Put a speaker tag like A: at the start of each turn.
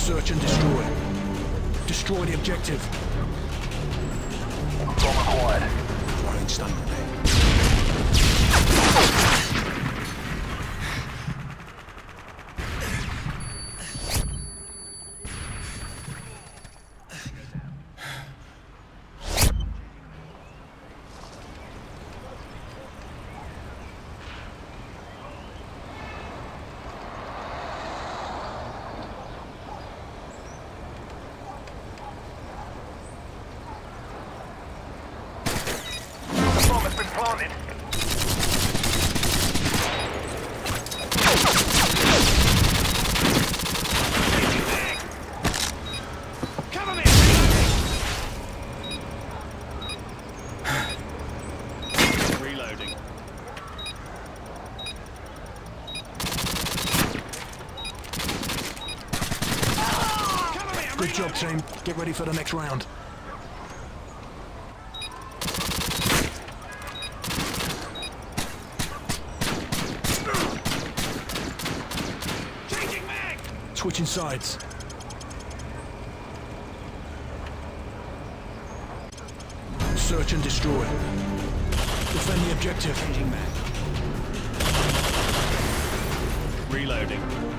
A: Search and destroy. Destroy the objective.
B: Bomb acquired.
A: Throwing stun grenade.
B: Planted. Cover me! Reloading.
A: Good job, team. Get ready for the next round. Switching sides. Search and destroy. Defend the objective.
B: Reloading.